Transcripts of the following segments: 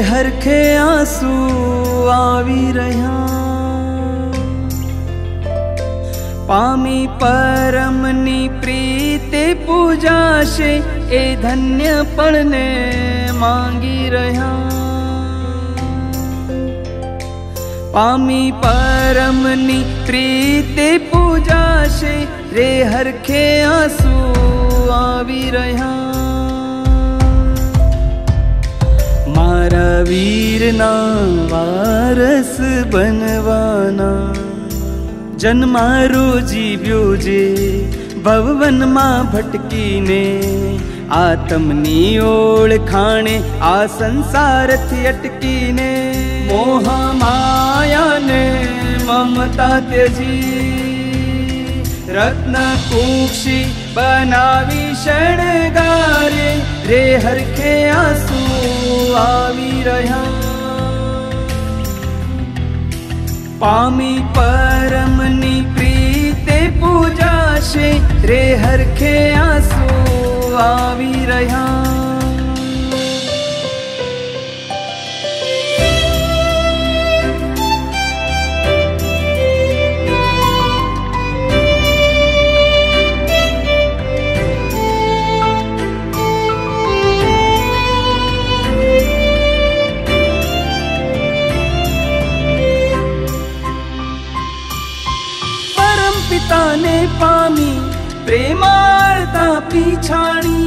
हरखे आंसू आवी रह्या। पामी परमनी प्रीते पूजाशे ए धन्य पणने मांगी रह्या। पामी परमनी प्रीते पूजाशे रे हरखे आंसू आवी रह्या। मारा वीरना वारस बनवाना जन्मारो जीव्यो जे भवन मां भटकीने आत्मनी ओळखाणे आ संसार थी अटकीने मोह माया ने ममता त्यजी रत्न कुक्षी बनावी शणगारे रे हरखे आंसू आवी रह्या। पामी परमनी प्रीते पूजाशे रे हरखे आंसू आवी रह्या। पिता ने पामी प्रेमार्ता पीछाणी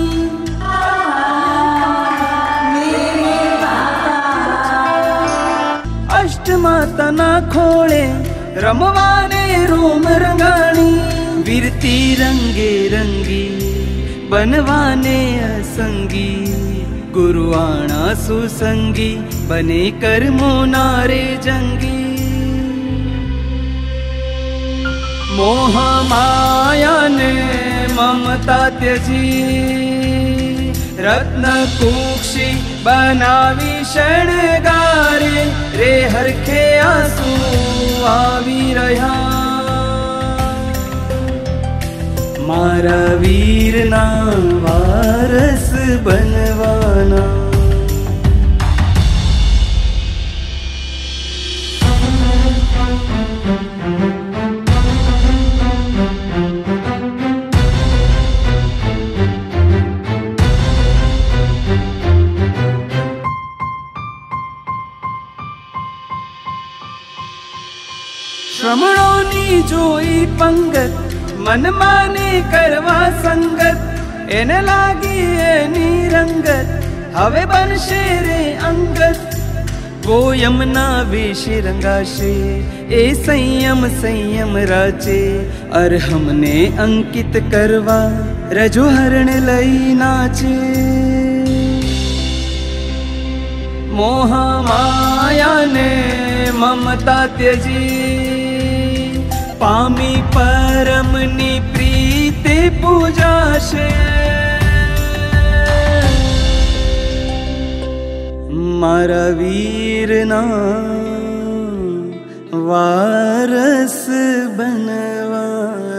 अष्टमाता ना खोळे रमवाने रोम रंगाणी वीरती रंगे रंगी बनवाने असंगी गुरुवाणा सुसंगी बने कर्मो नारे जंगी। मोह माया ने ममता त्यजी रत्न कुक्षी बनावी शणगारे रे हरखे आंसू आवी रह्या। मारा वीरना वारस बनवाना श्रमणोनी जोई पंगत मन माने करवा संगत एने लागी एनी रंगत हवे बनशे रे अंगत। वो यमुना वेश रंगाशे ए संयम संयम राचे और हमने अंकित करवा रजो हरण लई नाचे। मोह माया ने ममता त्यजी पामी परमनी प्रीते पूजाशे मारा वीरना वारस बनवा।